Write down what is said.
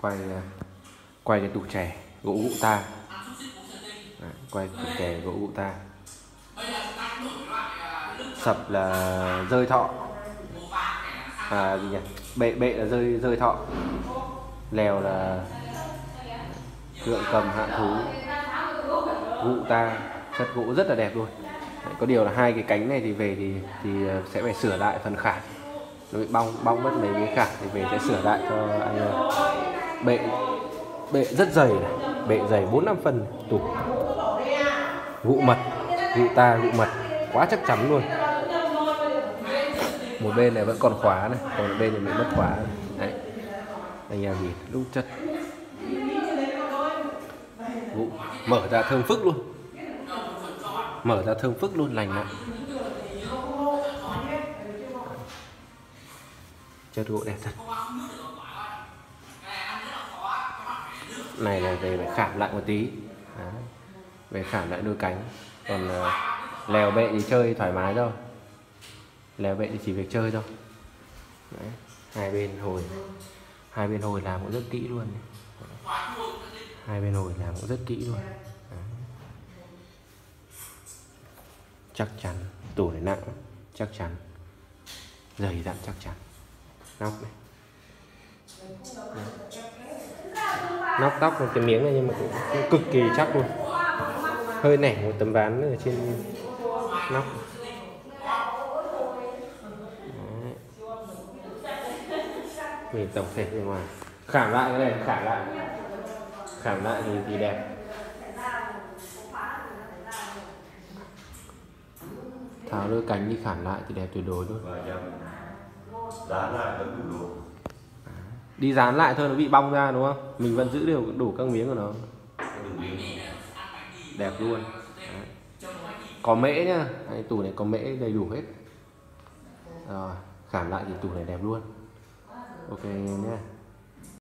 quay cái tủ chè gỗ Gụ Ta. Đấy, quay tủ chè gỗ Gụ Ta. Sập là rơi thọ, gì nhỉ, bệ là rơi thọ, lèo là Ngựa Cầm Hạ Thú, Gụ Ta. Chất gỗ rất là đẹp luôn. Đấy, có điều là hai cái cánh này thì về thì sẽ phải sửa lại phần khảm, nó bị bong mất mấy cái khảm thì về sẽ sửa lại cho anh em. Bệ rất dày này, bệ dày 4-5 phân. Tủ Gụ Mật, Gụ Ta, Gụ Mật quá chắc chắn luôn. Một bên này vẫn còn khóa này, còn một bên này bị mất khóa này. Đấy, anh em nhìn lúc chất Gụ mở ra thơm phức luôn, mở ra thơm phức luôn, lành lạnh. Chất gỗ đẹp thật. Này là về phải khảm lại một tí. Đấy, về khảm lại đôi cánh. Còn lèo bệ thì chơi thoải mái thôi, lèo bệ thì chỉ việc chơi thôi. Đấy, hai bên hồi làm cũng rất kỹ luôn. Hai bên hồi làm cũng rất kỹ luôn. Đấy, chắc chắn. Tủ này nặng, chắc chắn, dày dặn chắc chắn. Nóc này, nóc tóc một cái miếng này nhưng mà cũng cực kỳ chắc luôn. Hơi nẻ một tấm ván ở trên nóc. Nhìn tổng thể bên ngoài. Khảm lại cái này, khảm lại thì đẹp. Tháo đôi cánh đi khảm lại thì đẹp tuyệt đối luôn. Dán lại vẫn đủ. Đi dán lại thôi nó bị bong ra đúng không? Mình vẫn giữ được đủ các miếng của nó. Đẹp luôn. Đấy, có mễ nhá, cái tủ này có mễ đầy đủ hết. Rồi, khảm lại thì tủ này đẹp luôn. Ok nhé.